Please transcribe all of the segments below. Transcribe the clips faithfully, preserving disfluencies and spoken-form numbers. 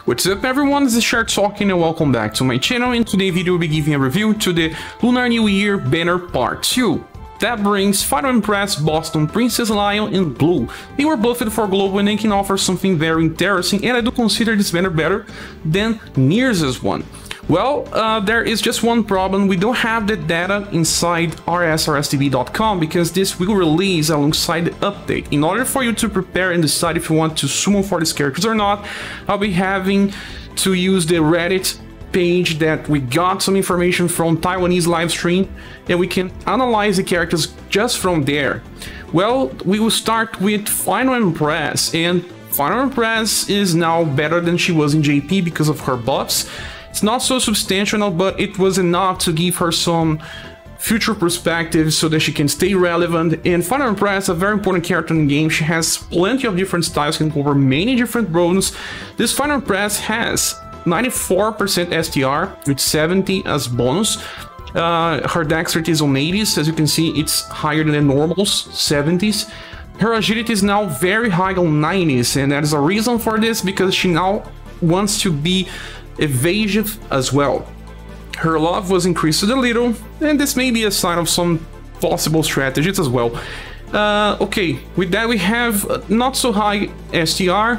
What's up everyone, this is Scher talking and welcome back to my channel. In today's video we'll be giving a review to the Lunar New Year banner part two. That brings Final Empress, Boston, Princess Lion, and Blue. They were buffed for global and they can offer something very interesting, and I do consider this banner better than Near's one. Well, uh, there is just one problem. We don't have the data inside R S R S T V dot com because this will release alongside the update. In order for you to prepare and decide if you want to summon for these characters or not, I'll be having to use the Reddit page that we got some information from Taiwanese live stream, and we can analyze the characters just from there. Well, we will start with Final Empress, and Final Empress is now better than she was in J P because of her buffs. It's not so substantial, but it was enough to give her some future perspective so that she can stay relevant. And Final Empress, a very important character in the game. She has plenty of different styles, can cover many different roles. This Final Empress has ninety-four percent S T R with seventy as bonus. Uh, her dexterity is on eighties, as you can see, it's higher than the normals, seventies. Her agility is now very high on nineties, and that is a reason for this because she now wants to be evasive as well. Her love was increased a little, and this may be a sign of some possible strategies as well. Uh, okay, with that we have not so high S T R,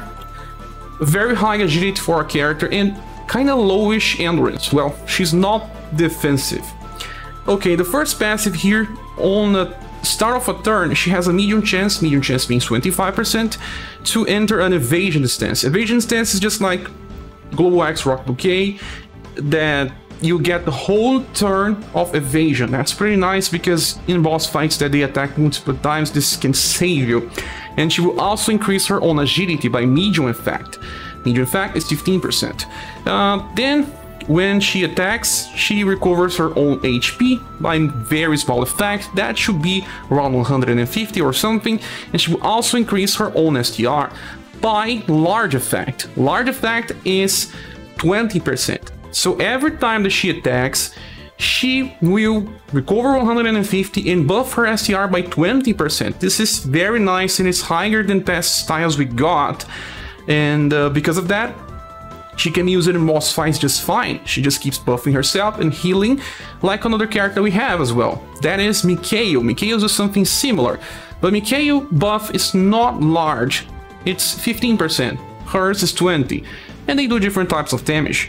very high agility for a character, and kind of lowish endurance. Well, she's not defensive. Okay, the first passive here, on the start of a turn, she has a medium chance, medium chance means twenty-five percent, to enter an evasion stance. Evasion stance is just like Global X Rock Bouquet, that you get the whole turn of evasion. That's pretty nice because in boss fights that they attack multiple times, this can save you. And she will also increase her own agility by medium effect. Medium effect is fifteen percent. Uh, then when she attacks, she recovers her own H P by very small effect. That should be around one hundred fifty or something. And she will also increase her own S T R by large effect. Large effect is twenty percent. So every time that she attacks, she will recover one hundred fifty and buff her S T R by twenty percent. This is very nice, and it's higher than past styles we got. And uh, because of that, she can use it in boss fights just fine. She just keeps buffing herself and healing like another character we have as well. That is Mikhail. Mikhail is something similar, but Mikhail buff is not large. It's fifteen percent, hers is twenty, and they do different types of damage.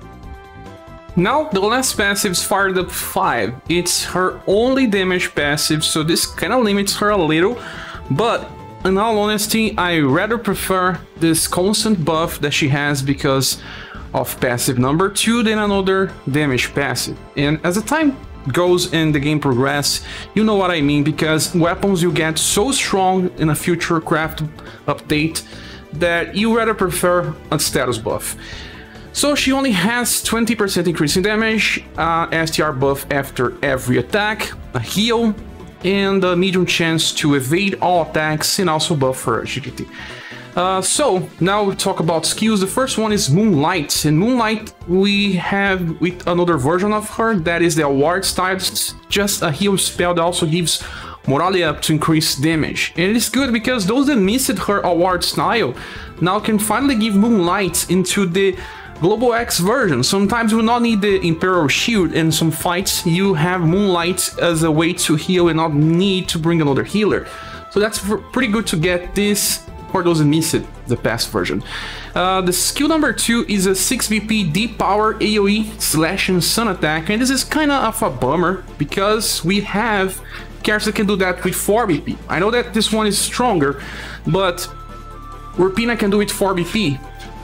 Now, the last passive is Fired Up five. It's her only damage passive, so this kind of limits her a little, but in all honesty, I rather prefer this constant buff that she has because of passive number two than another damage passive. And as the time goes and the game progresses, you know what I mean, because weapons you get so strong in a future craft update that you rather prefer a status buff. So she only has twenty percent increase in damage, uh, S T R buff after every attack, a heal, and a medium chance to evade all attacks, and also buff her agility. Uh, so now we talk about skills. The first one is Moonlight, and Moonlight we have with another version of her, that is the award style. It's just a heal spell that also gives morale up to increase damage, and it's good because those that missed her award style now can finally give Moonlight into the Global X version. Sometimes you will not need the Imperial Shield, and some fights you have Moonlight as a way to heal and not need to bring another healer. So that's pretty good to get this for those that missed it, the past version. Uh, the skill number two is a six V P deep power AoE slash and sun attack, and this is kind of a bummer because we have characters that can do that with four V P. I know that this one is stronger, but Urpina can do it four V P.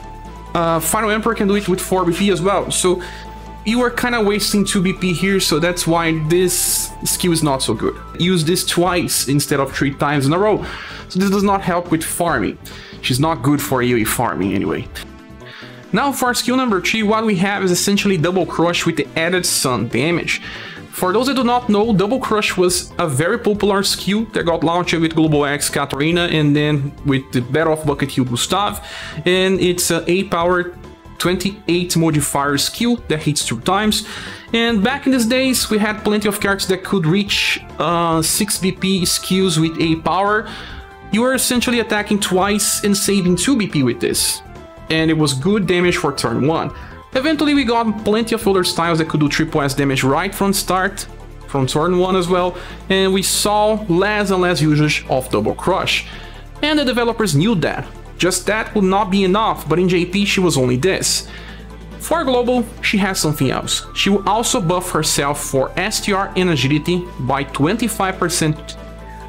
Uh, Final Emperor can do it with four B P as well, so you are kind of wasting two B P here, so that's why this skill is not so good. Use this twice instead of three times in a row, so this does not help with farming. She's not good for AoE farming anyway. Now for skill number three, what we have is essentially Double Crush with the added sun damage. For those that do not know, Double Crush was a very popular skill that got launched with Global X Katarina and then with the Battle of Bucket Hill Gustav, and it's a A power twenty-eight modifier skill that hits two times. And back in these days we had plenty of characters that could reach uh, six B P skills with A power. You are essentially attacking twice and saving two B P with this. and it was good damage for turn one. Eventually we got plenty of other styles that could do triple S damage right from start, from turn one as well, and we saw less and less usage of Double Crush. And the developers knew that. Just that would not be enough, but in J P she was only this. For Global, she has something else. She will also buff herself for S T R and Agility by twenty-five percent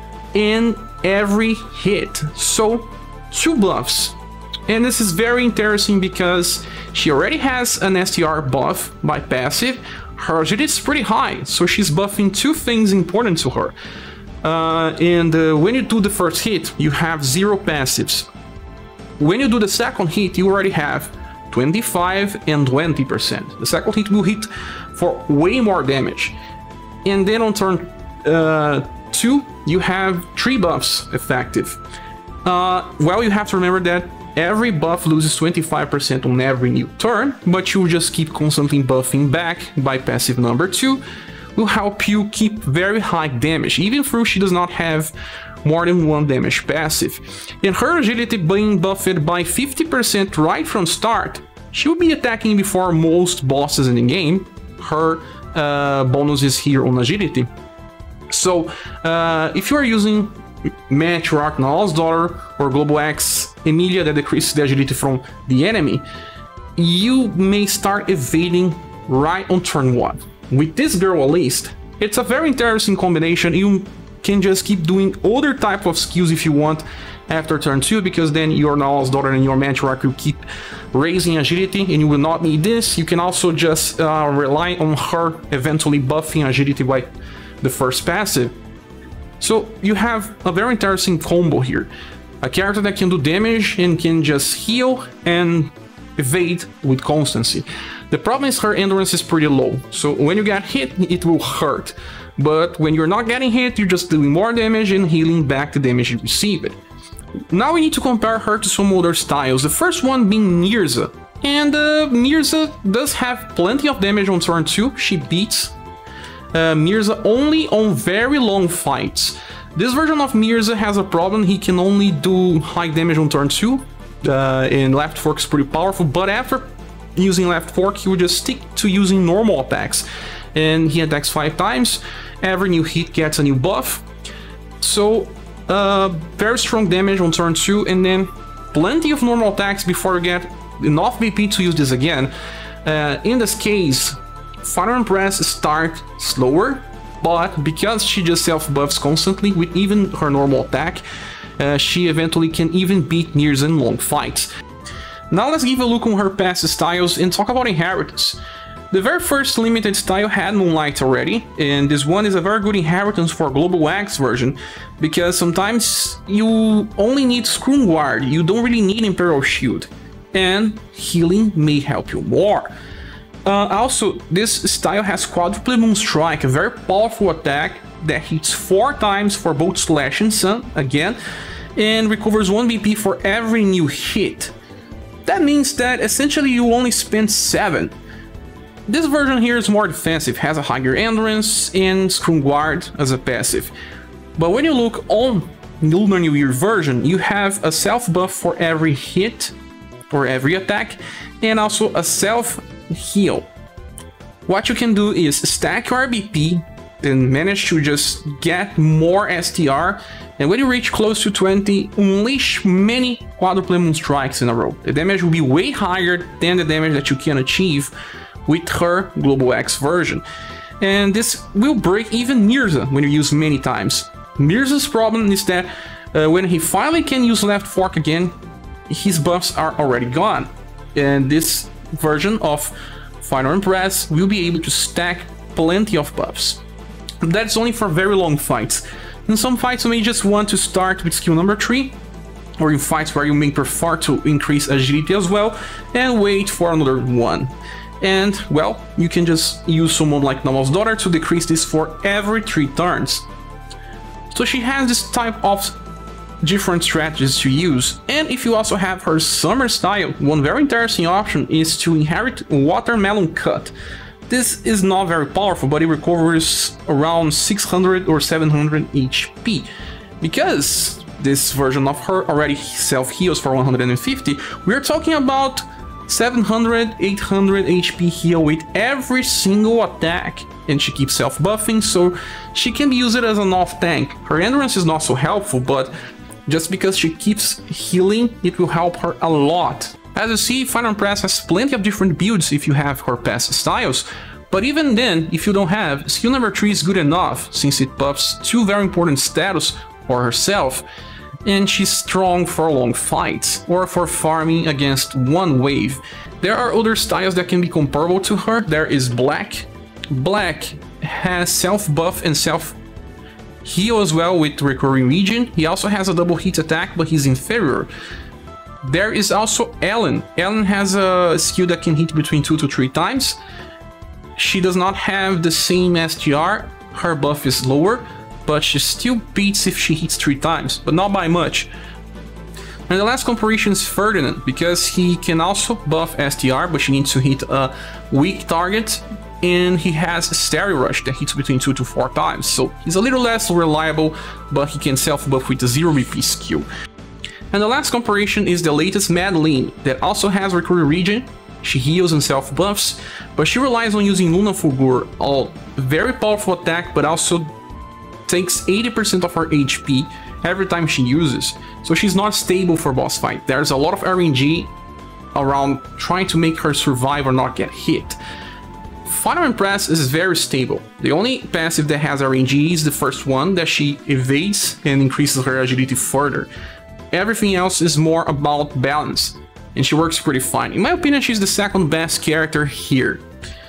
in every hit. So, two buffs. And this is very interesting because she already has an S T R buff by passive. Her agility is pretty high, so she's buffing two things important to her. Uh, and uh, when you do the first hit, you have zero passives. When you do the second hit, you already have twenty-five and twenty percent. The second hit will hit for way more damage. And then on turn uh, two, you have three buffs effective. Uh, well, you have to remember that every buff loses twenty-five percent on every new turn, but you just keep constantly buffing back by passive number two will help you keep very high damage, even though she does not have more than one damage passive. And her agility being buffed by fifty percent right from start, she will be attacking before most bosses in the game. Her uh, bonus is here on agility. So uh, if you are using Matriarch, Nala's Daughter, or Global X Emilia that decreases the agility from the enemy, you may start evading right on turn one. With this girl at least, it's a very interesting combination. You can just keep doing other type of skills if you want after turn two, because then your Nala's Daughter and your Matriarch will keep raising agility and you will not need this. You can also just uh, rely on her eventually buffing agility by the first passive. So you have a very interesting combo here. A character that can do damage and can just heal and evade with constancy. The problem is her endurance is pretty low, so when you get hit, it will hurt. But when you're not getting hit, you're just doing more damage and healing back the damage you received. Now we need to compare her to some other styles, the first one being Mirza. And uh, Mirza does have plenty of damage on turn two, she beats uh, Mirza only on very long fights. This version of Mirza has a problem, he can only do high damage on turn two, uh, and left fork is pretty powerful, but after using left fork he will just stick to using normal attacks. And he attacks five times, every new hit gets a new buff. So uh, very strong damage on turn two, and then plenty of normal attacks before you get enough B P to use this again. Uh, in this case, Fire Empress start slower, but because she just self-buffs constantly with even her normal attack, uh, she eventually can even beat Mirza in long fights. Now let's give a look on her past styles and talk about inheritance. The very first limited style had Moonlight already, and this one is a very good inheritance for Global X version, because sometimes you only need Scrum Guard, you don't really need Imperial Shield, and healing may help you more. Uh, also, this style has Quadruple Moon Strike, a very powerful attack that hits four times for both Slash and Sun, again, and recovers one B P for every new hit. That means that essentially you only spend seven. This version here is more defensive, has a higher endurance and Scrum Guard as a passive. But when you look on Lunar New Year version, you have a self buff for every hit or every attack, and also a self heal. What you can do is stack your B P and manage to just get more S T R, and when you reach close to twenty, unleash many Quadruple Moon Strikes in a row. The damage will be way higher than the damage that you can achieve with her Global X version. And this will break even Mirza when you use many times. Mirza's problem is that uh, when he finally can use left fork again, his buffs are already gone. And this version of Fire Empress will be able to stack plenty of buffs. That's only for very long fights. In some fights you may just want to start with skill number three, or in fights where you may prefer to increase agility as well, and wait for another one. And, well, you can just use someone like Nala's Daughter to decrease this for every three turns. So she has this type of different strategies to use. And if you also have her summer style, one very interesting option is to inherit Watermelon Cut. This is not very powerful, but it recovers around six hundred or seven hundred H P. Because this version of her already self-heals for one hundred fifty, we're talking about seven hundred, eight hundred H P heal with every single attack, and she keeps self-buffing, so she can be used as an off-tank. Her endurance is not so helpful, but just because she keeps healing, it will help her a lot. As you see, Fire Empress has plenty of different builds if you have her past styles, but even then, if you don't have, skill number three is good enough, since it buffs two very important status for herself, and she's strong for long fights, or for farming against one wave. There are other styles that can be comparable to her. There is Black. Black has self-buff and self-heal as well with Recurring Region. He also has a double hit attack, but he's inferior. There is also Ellen. Ellen has a skill that can hit between two to three times. She does not have the same S T R, her buff is lower, but she still beats if she hits three times, but not by much. And the last comparison is Ferdinand, because he can also buff S T R, but she needs to hit a weak target, and he has a Stereo Rush that hits between two to four times, so he's a little less reliable, but he can self-buff with a zero B P skill. And the last comparison is the latest Madeline, that also has Recurring Region. She heals and self-buffs, but she relies on using Luna Fulgur, a very powerful attack, but also takes eighty percent of her H P every time she uses, so she's not stable for boss fight. There's a lot of R N G around trying to make her survive or not get hit. Fire Empress is very stable. The only passive that has R N G is the first one, that she evades and increases her agility further. Everything else is more about balance, and she works pretty fine. In my opinion, she's the second best character here.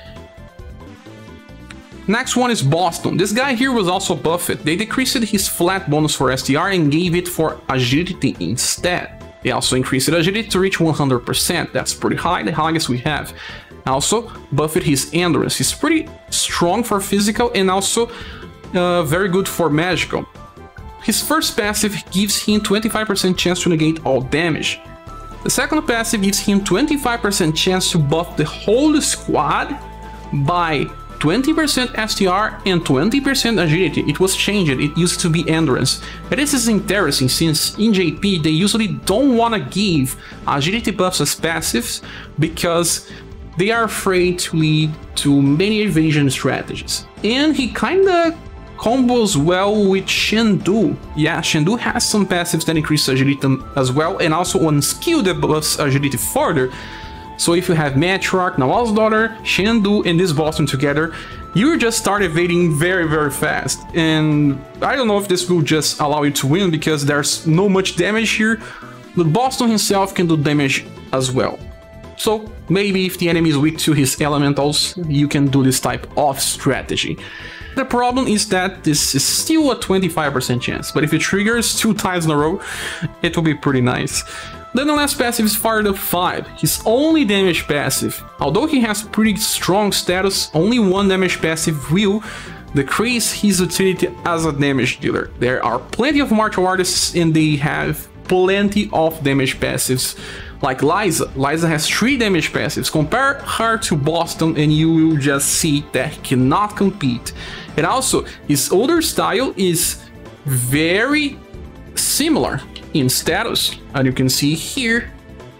Next one is Boston. This guy here was also buffed. They decreased his flat bonus for S T R and gave it for agility instead. They also increased agility to reach one hundred percent. That's pretty high, the highest we have. Also buffed his endurance. He's pretty strong for physical and also uh, very good for magical. His first passive gives him twenty-five percent chance to negate all damage. The second passive gives him twenty-five percent chance to buff the whole squad by twenty percent S T R and twenty percent agility. It was changed, it used to be endurance. But this is interesting since in J P they usually don't want to give agility buffs as passives because they are afraid to lead to many evasion strategies. And he kinda combos well with Shendu. Yeah, Shendu has some passives that increase agility as well, and also one skill that buffs agility further. So if you have Matriarch, Nawal's daughter, Shendu, and this Boston together, you just start evading very, very fast. And I don't know if this will just allow you to win because there's no much damage here, but Boston himself can do damage as well. So maybe if the enemy is weak to his elementals, you can do this type of strategy. The problem is that this is still a twenty-five percent chance, but if it triggers two times in a row, it will be pretty nice. Then the last passive is Fired Up five, his only damage passive. Although he has pretty strong status, only one damage passive will decrease his utility as a damage dealer. There are plenty of martial artists and they have plenty of damage passives. Like Liza. Liza has three damage passives. Compare her to Boston and you will just see that he cannot compete. And also, his older style is very similar in status, and you can see here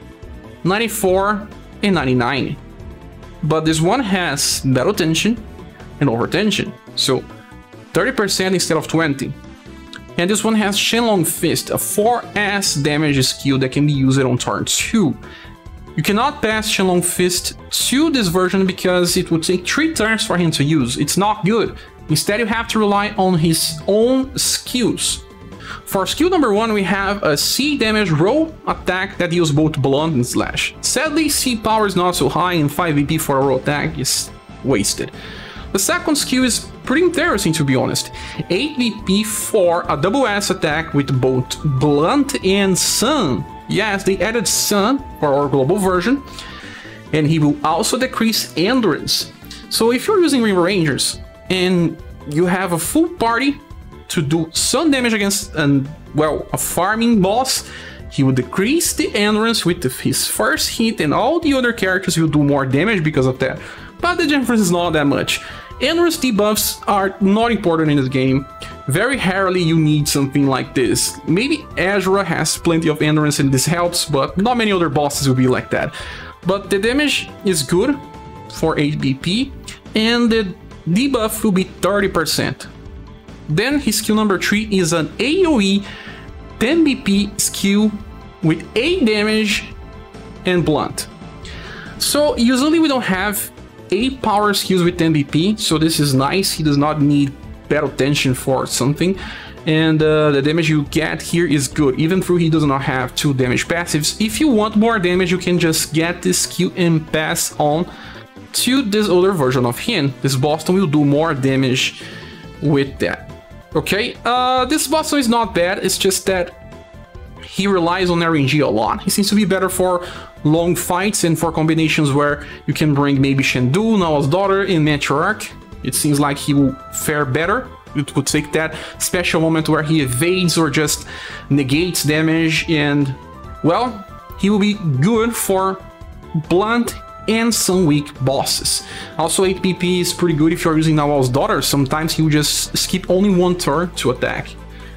ninety-four and ninety-nine, but this one has battle tension and over tension, so thirty percent instead of twenty. And this one has Shenlong Fist, a four S damage skill that can be used on turn two. You cannot pass Shenlong Fist to this version because it would take three turns for him to use. It's not good. Instead, you have to rely on his own skills. For skill number one, we have a C damage roll attack that deals both blunt and slash. Sadly, C power is not so high and five V P for a roll attack is wasted. The second skill is pretty interesting, to be honest. eight V P for a double S attack with both blunt and sun. Yes, they added sun for our global version, and he will also decrease endurance. So if you're using River Rangers and you have a full party to do some damage against an, well, a farming boss, he will decrease the endurance with his first hit, and all the other characters will do more damage because of that. But the difference is not that much. Endurance debuffs are not important in this game. Very rarely you need something like this. Maybe Azura has plenty of endurance and this helps, but not many other bosses will be like that. But the damage is good for eight B P, and the debuff will be thirty percent. Then his skill number three is an AoE ten B P skill with eight damage and blunt. So usually we don't have eight power skills with ten B P, so this is nice. He does not need battle tension for something, and uh, the damage you get here is good, even though he does not have two damage passives. If you want more damage, you can just get this skill and pass on to this other version of him. This Boston will do more damage with that. Okay, uh, this Boston is not bad, it's just that he relies on R N G a lot. He seems to be better for long fights and for combinations where you can bring maybe Shendu, Nao's daughter, and Matriarch. It seems like he will fare better. It would take that special moment where he evades or just negates damage, and, well, he will be good for blunt and some weak bosses. Also, eight B P is pretty good if you're using Nao's daughter. Sometimes he will just skip only one turn to attack.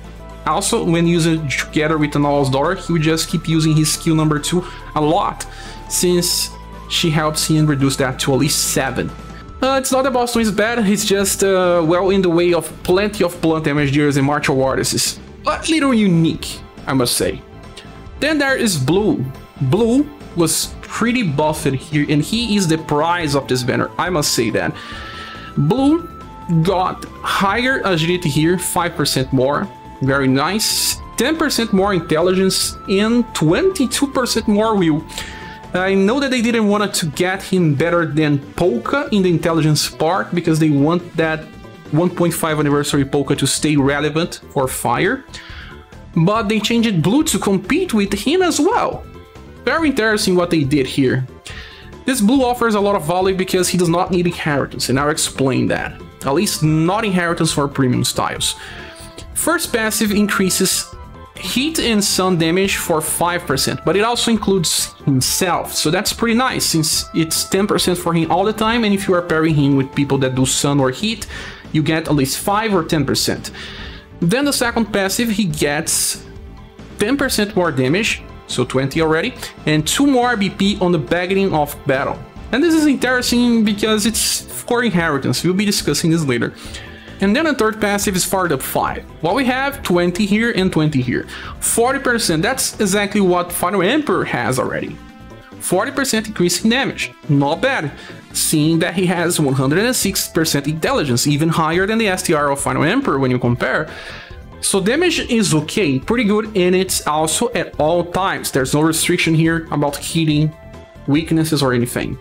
Also, when using together with Nao's daughter, he will just keep using his skill number two a lot, since she helps him reduce that to at least seven. Uh, it's not that Boston is bad, it's just, uh, well, in the way of plenty of blunt damage dealers and martial artists. A little unique, I must say. Then there is Blue. Blue was pretty buffed here, and he is the prize of this banner, I must say that. Blue got higher agility here, five percent more, very nice. ten percent more intelligence and twenty-two percent more will. I know that they didn't want to get him better than Polka in the intelligence part, because they want that one point five anniversary Polka to stay relevant for fire. But they changed Blue to compete with him as well. Very interesting what they did here. This Blue offers a lot of value because he does not need inheritance, and I'll explain that. At least not inheritance for premium styles. First passive increases heat and sun damage for five percent, but it also includes himself, so that's pretty nice since it's ten percent for him all the time, and if you are pairing him with people that do sun or heat, you get at least five or ten percent. Then the second passive, he gets ten percent more damage, so twenty already, and two more B P on the beginning of battle. And this is interesting because it's for inheritance, we'll be discussing this later. And then the third passive is fired up five. Well, we have twenty here and twenty here. forty percent, that's exactly what Final Emperor has already. forty percent increase in damage, not bad, seeing that he has one hundred six percent intelligence, even higher than the S T R of Final Emperor when you compare. So damage is okay, pretty good, and it's also at all times. There's no restriction here about hitting, weaknesses or anything.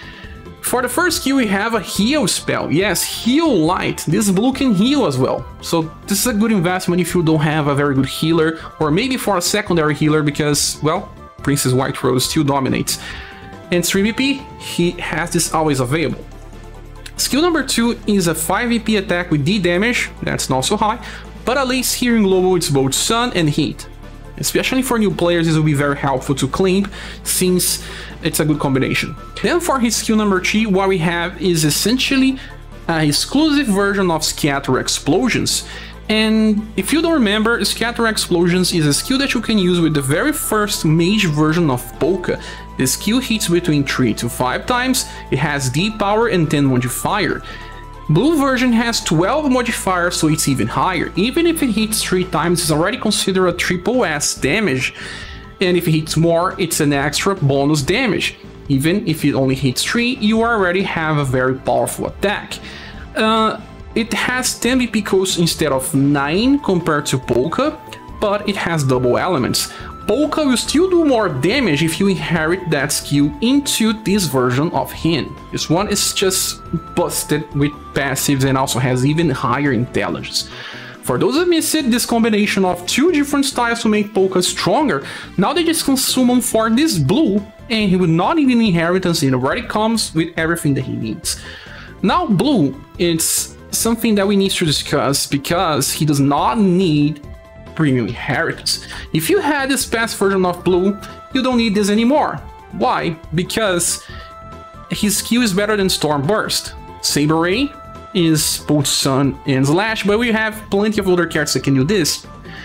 For the first skill, we have a heal spell. Yes, heal light. This Blue can heal as well. So this is a good investment if you don't have a very good healer, or maybe for a secondary healer because, well, Princess White Rose still dominates. And three B P, he has this always available. Skill number two is a five B P attack with D damage. That's not so high, but at least here in global it's both sun and heat. Especially for new players, this will be very helpful to claim, since it's a good combination. Then for his skill number three, what we have is essentially an exclusive version of Scatter Explosions. And if you don't remember, Scatter Explosions is a skill that you can use with the very first mage version of Polka. The skill hits between three to five times, it has D power and ten modifier. Blue version has twelve modifiers, so it's even higher. Even if it hits three times, it's already considered a triple S damage. And if it hits more, it's an extra bonus damage. Even if it only hits three, you already have a very powerful attack. Uh, it has ten B P cost instead of nine compared to Polka, but it has double elements. Polka will still do more damage if you inherit that skill into this version of him. This one is just busted with passives and also has even higher intelligence. For those that missed it, this combination of two different styles to make Polka stronger, now they just consume him for this Blue, and he will not need an inheritance, it already comes with everything that he needs. Now Blue, it's something that we need to discuss because he does not need premium inheritance. If you had this past version of Blue, you don't need this anymore. Why? Because his skill is better than Storm Burst. Sabre is both Sun and Slash, but we have plenty of other cards that can do this.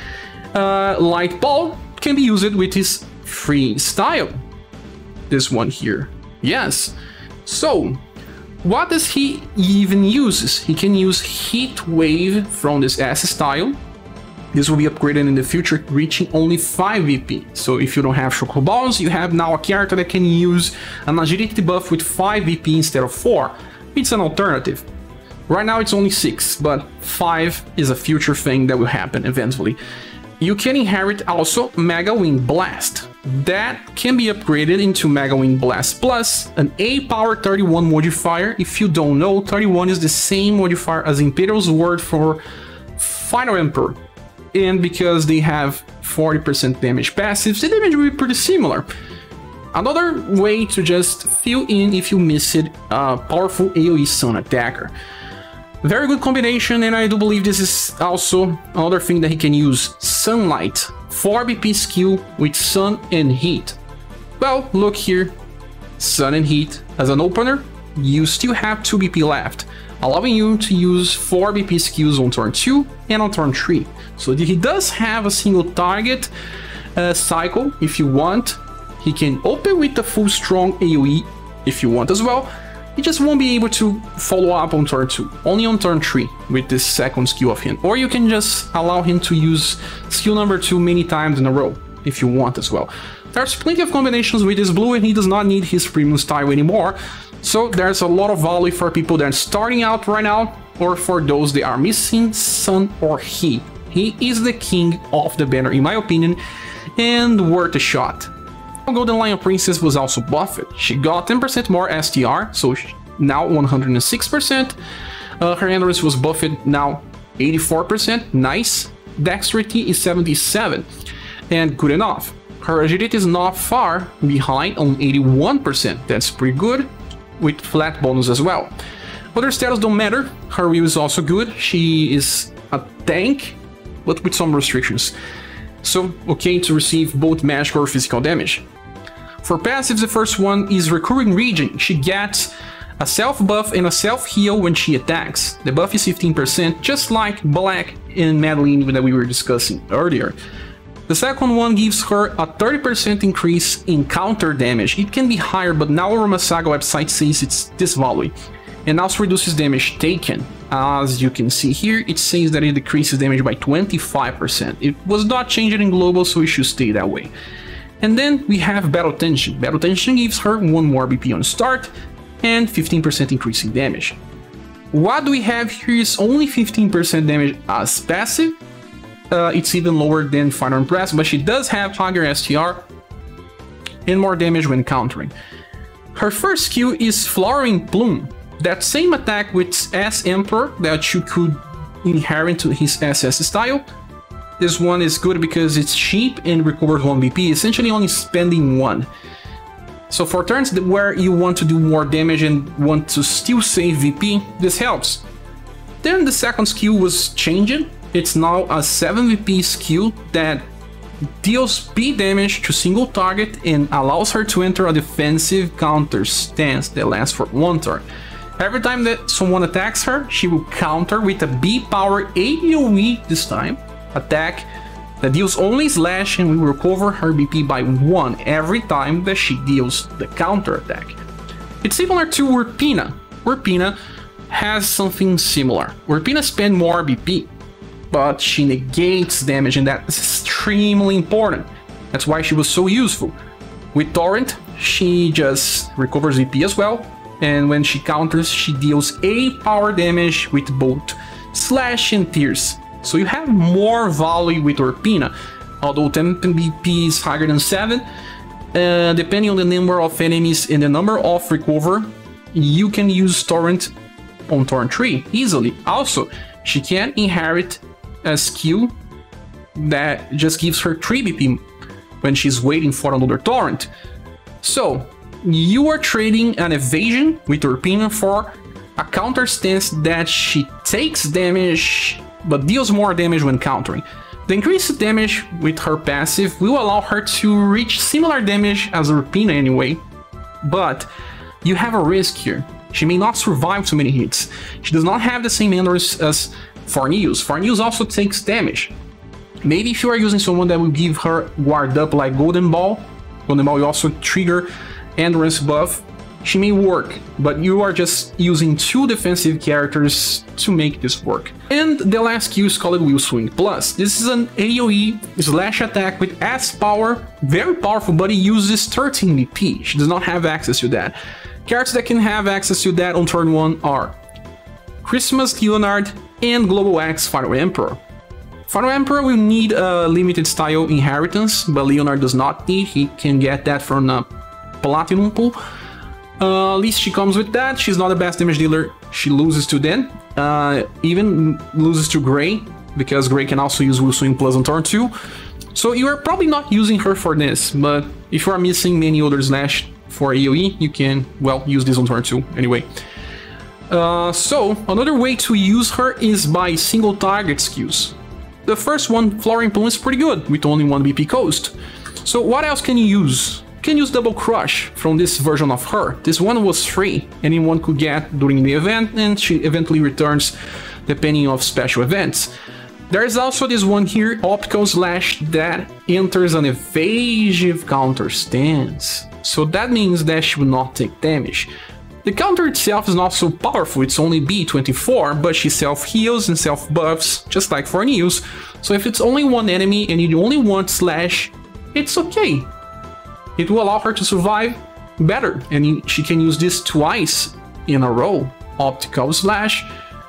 Uh, Light Ball can be used with his free style. This one here. Yes. So, what does he even use? He can use Heat Wave from this S style. This will be upgraded in the future, reaching only five V P. So if you don't have Choco Balls, you have now a character that can use an agility buff with five V P instead of four. It's an alternative. Right now it's only six, but five is a future thing that will happen eventually. You can inherit also Mega Wind Blast. That can be upgraded into Mega Wind Blast Plus, an A power thirty-one modifier. If you don't know, thirty-one is the same modifier as Imperial's word for Final Emperor. And because they have forty percent damage passives, the damage will be pretty similar. Another way to just fill in if you missed a powerful AoE Sun attacker. Very good combination, and I do believe this is also another thing that he can use. Sunlight, four B P skill with Sun and Heat. Well, look here, Sun and Heat. As an opener, you still have two B P left, allowing you to use four B P skills on turn two and on turn three. So he does have a single target uh, cycle if you want. He can open with the full strong AoE if you want as well. He just won't be able to follow up on turn two, only on turn three with this second skill of him. Or you can just allow him to use skill number two many times in a row if you want as well. There's plenty of combinations with this blue, and he does not need his premium style anymore. So there's a lot of value for people that are starting out right now, or for those that are missing Sun or Heat. He is the king of the banner in my opinion, and worth a shot. Golden Lion Princess was also buffed. She got ten percent more S T R, so now one hundred six percent. Uh, her endurance was buffed, now eighty-four percent, nice. Dexterity is seventy-seven, and good enough. Her agility is not far behind on eighty-one percent, that's pretty good, with flat bonus as well. Other status don't matter, her wheel is also good, she is a tank, but with some restrictions. So, okay to receive both magical or physical damage. For passives, the first one is Recurring Regen. She gets a self buff and a self heal when she attacks. The buff is fifteen percent, just like Black and Madeline that we were discussing earlier. The second one gives her a thirty percent increase in counter damage. It can be higher, but now our SaGa website says it's this value. And also reduces damage taken. As you can see here, it says that it decreases damage by twenty-five percent. It was not changed in global, so it should stay that way. And then we have Battle Tension. Battle Tension gives her one more B P on start and fifteen percent increase in damage. What we have here is only fifteen percent damage as passive. Uh, it's even lower than Final Empress, but she does have higher S T R and more damage when countering. Her first skill is Flowering Plume. That same attack with S Emperor that you could inherit to his S S style. This one is good because it's cheap and recovers one B P, essentially only spending one. So for turns where you want to do more damage and want to still save V P, this helps. Then the second skill was changed. It's now a seven V P skill that deals B damage to single target and allows her to enter a defensive counter stance that lasts for one turn. Every time that someone attacks her, she will counter with a B power AoE this time attack that deals only slash and will recover her B P by one every time that she deals the counter attack. It's similar to Urpina. Urpina has something similar. Urpina spends more B P, but she negates damage, and that's extremely important. That's why she was so useful. With Torrent, she just recovers V P as well, and when she counters, she deals A power damage with both slash and pierce. So you have more value with Urpina, although ten B P is higher than seven. Uh, depending on the number of enemies and the number of recover, you can use Torrent on turn three easily. Also, she can inherit a skill that just gives her three B P when she's waiting for another Torrent. So you are trading an evasion with Urpina for a counter stance that she takes damage but deals more damage when countering. The increased damage with her passive will allow her to reach similar damage as Urpina anyway, but you have a risk here. She may not survive too many hits. She does not have the same endurance as Farneos. Farneos also takes damage. Maybe if you are using someone that will give her guard up like Golden Ball, Golden Ball will also trigger endurance buff, she may work, but you are just using two defensive characters to make this work. And the last skill is called Will Swing Plus. This is an AoE slash attack with S power, very powerful, but it uses thirteen B P. She does not have access to that. Characters that can have access to that on turn one are Christmas Leonard and Global X Final Emperor. Final Emperor will need a limited style inheritance, but Leonard does not need. He can get that from a Platinum pool. Uh, at least she comes with that. She's not the best damage dealer. She loses to Den. Uh, even loses to Gray, because Gray can also use Will Swing Plus on turn two. So you are probably not using her for this, but if you are missing many other slash for AoE, you can, well, use this on turn two anyway. Uh, so, another way to use her is by single target skills. The first one, Flooring Plume, is pretty good, with only one B P cost. So what else can you use? You can use Double Crush from this version of her. This one was free, anyone could get during the event, and she eventually returns depending on special events. There is also this one here, Optical Slash, that enters an evasive counter stance. So that means that she will not take damage. The counter itself is not so powerful, it's only B twenty-four, but she self-heals and self-buffs, just like Farneos. So if it's only one enemy and you only want Slash, it's okay. It will allow her to survive better, and she can use this twice in a row, Optical Slash,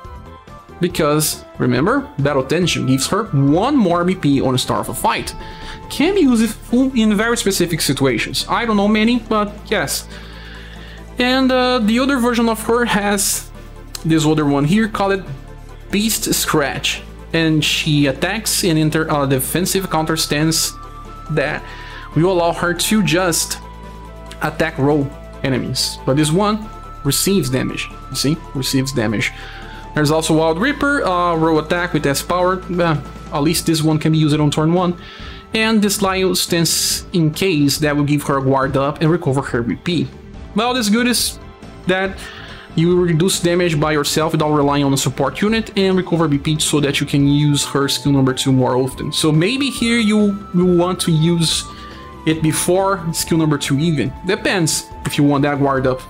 because, remember, Battle Tension gives her one more B P on the start of a fight. Can be useful in very specific situations. I don't know many, but yes. And uh, the other version of her has this other one here called Beast Scratch, and she attacks and enter a defensive counter stance that will allow her to just attack row enemies. But this one receives damage. You see, receives damage. There's also Wild Reaper, uh, row attack with S power. Uh, at least this one can be used on turn one. And this Lyle stance in case that will give her a guard up and recover her B P. Well, this good is that you reduce damage by yourself without relying on a support unit and recover B P so that you can use her skill number two more often. So maybe here you, you want to use it before skill number two even. Depends if you want that guard up.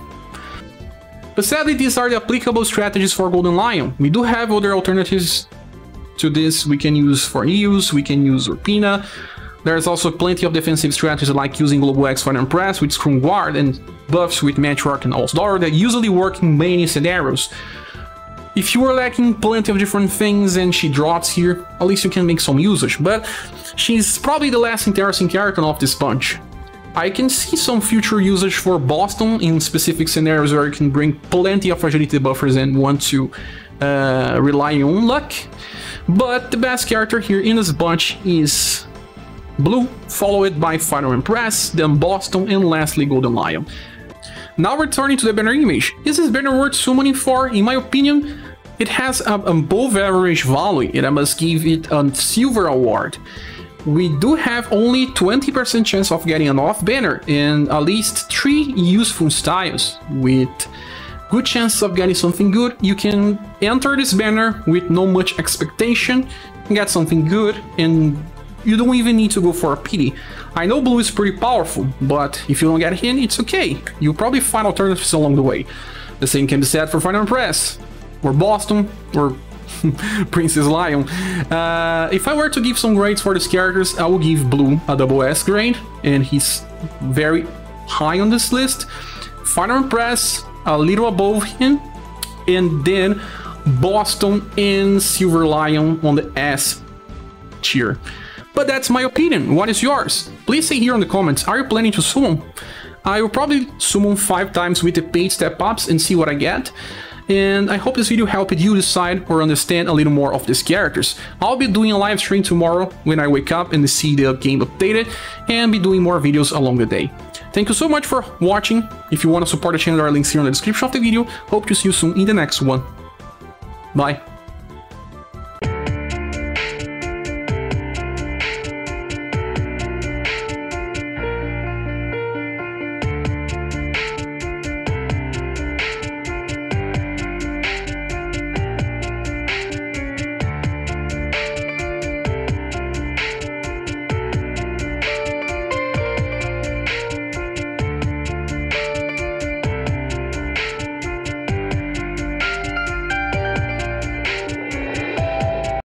But sadly, these are the applicable strategies for Golden Lion. We do have other alternatives to this. We can use Farneos, we can use Urpina. There's also plenty of defensive strategies like using Global X for Empress with Scrum Guard and buffs with Matriarch and All-Star that usually work in many scenarios. If you are lacking plenty of different things and she drops here, at least you can make some usage, but she's probably the last interesting character of this bunch. I can see some future usage for Boston in specific scenarios where you can bring plenty of agility buffers and want to uh, rely on luck, but the best character here in this bunch is Blue, followed by Final Empress, then Boston, and lastly Golden Lion. Now returning to the banner image, is this banner worth summoning for? In my opinion, it has an above average value and I must give it a silver award. We do have only twenty percent chance of getting an off banner and at least three useful styles. With good chance of getting something good, you can enter this banner with no much expectation, get something good, and you don't even need to go for a pity. I know blue is pretty powerful, but if you don't get him, it's okay. You'll probably find alternatives along the way. The same can be said for Final Empress, or Boston, or Princess Lion. Uh, if I were to give some grades for these characters, I will give Blue a double S grade, and he's very high on this list. Final Empress, a little above him, and then Boston and Silver Lion on the S tier. But that's my opinion. What is yours? Please say here in the comments, are you planning to summon? I will probably summon five times with the paid step-ups and see what I get. And I hope this video helped you decide or understand a little more of these characters. I'll be doing a live stream tomorrow when I wake up and see the game updated, and be doing more videos along the day. Thank you so much for watching. If you want to support the channel, there are links here in the description of the video. Hope to see you soon in the next one. Bye.